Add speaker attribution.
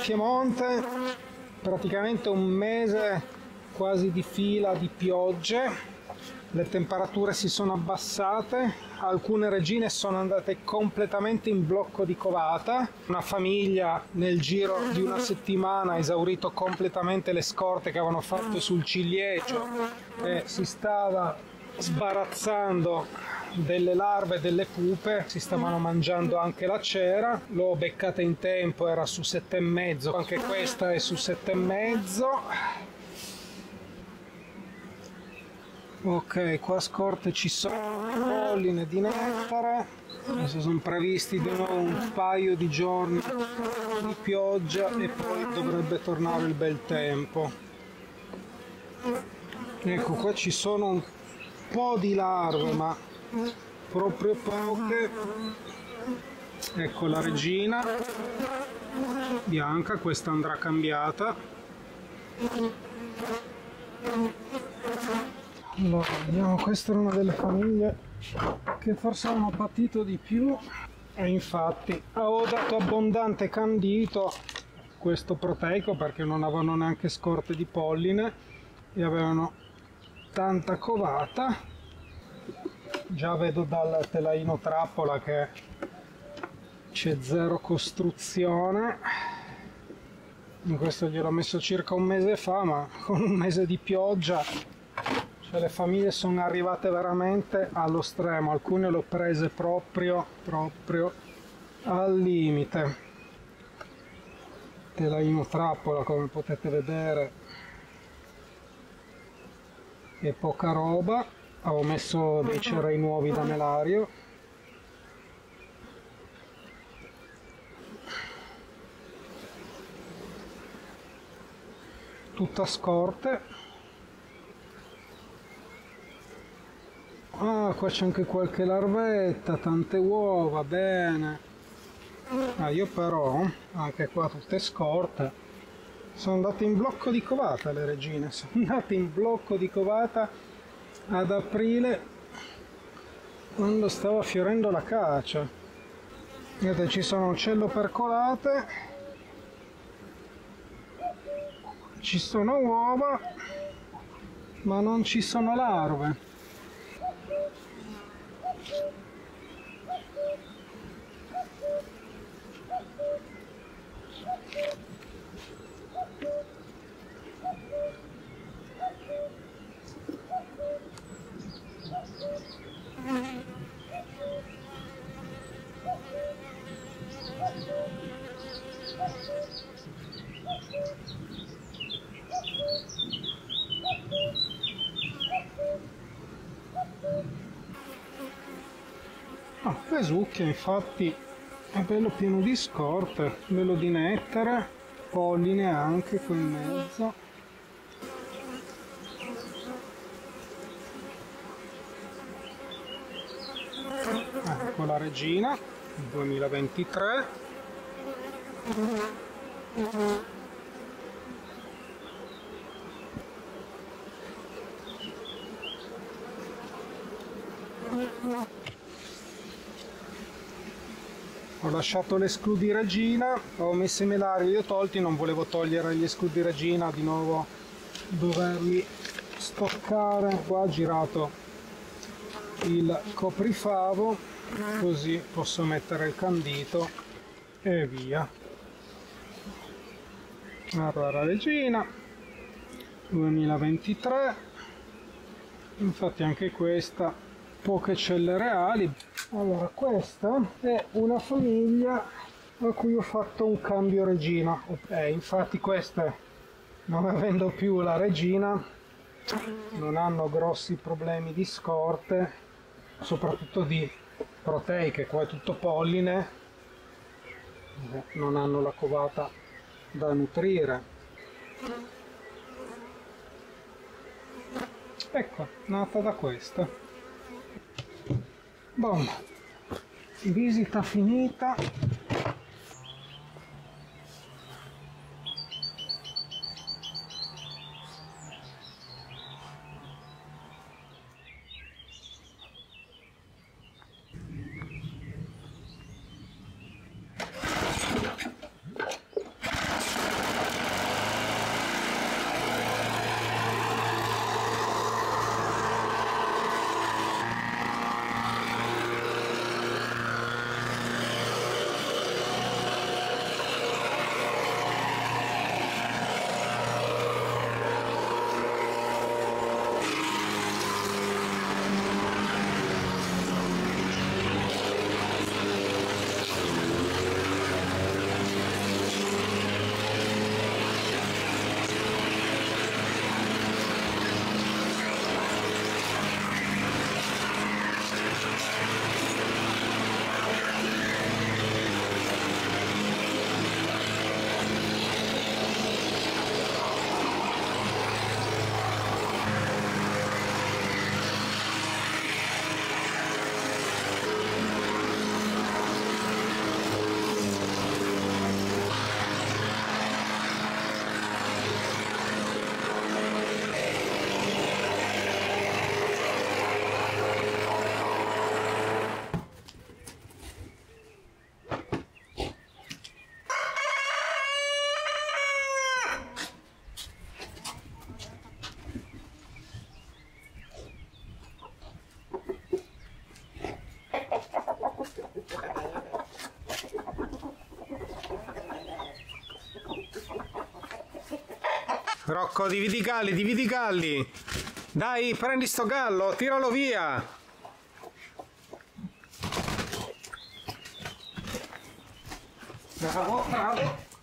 Speaker 1: Piemonte, praticamente un mese quasi di fila di piogge. Le temperature si sono abbassate, alcune regine sono andate completamente in blocco di covata. Una famiglia nel giro di una settimana ha esaurito completamente le scorte che avevano fatto sul ciliegio e si stava sbarazzando delle larve e delle pupe, si stavano mangiando anche la cera. L'ho beccata in tempo, era su 7,5, anche questa è su 7,5. Ok, qua a scorte ci sono polline di nettare. Adesso sono previsti di nuovo un paio di giorni di pioggia e poi dovrebbe tornare il bel tempo. Ecco, qua ci sono un po' di larve, ma proprio poche. Ecco la regina bianca, questa andrà cambiata. Allora, vediamo, questa è una delle famiglie che forse hanno patito di più e infatti avevo dato abbondante candito, questo proteico, perché non avevano neanche scorte di polline e avevano tanta covata. Già vedo dal telaino trappola che c'è zero costruzione. In questo gliel'ho messo circa un mese fa, ma con un mese di pioggia, cioè, le famiglie sono arrivate veramente allo stremo. Alcune le ho prese proprio al limite. Telaino trappola, come potete vedere, è poca roba. Avevo messo dei cerei nuovi da melario. Tutta scorte. Ah, qua c'è anche qualche larvetta, tante uova, bene. Io però, anche qua tutte scorte, sono andate in blocco di covata le regine, sono andate in blocco di covata ad aprile, quando stava fiorendo la cacia. Vedete, ci sono uccello percolate, ci sono uova, ma non ci sono larve. Vesucchia infatti è bello pieno di scorte, bello di nettare, polline anche qui in mezzo. Ecco la regina 2023. Ho lasciato l'escludi regina, ho messo i melari, li ho tolti, non volevo togliere gli escludi regina, di nuovo doverli stoccare. Qua ho girato il coprifavo, così posso mettere il candito e via. Allora, regina 2023, infatti anche questa poche celle reali. Allora, questa è una famiglia a cui ho fatto un cambio regina. Infatti queste, non avendo più la regina, non hanno grossi problemi di scorte, soprattutto di proteiche. Qua è tutto polline, non hanno la covata da nutrire. Ecco, nata da questa. Boom, visita finita. Rocco, dividi i galli. Dai, prendi sto gallo, tiralo via. Bravo, bravo.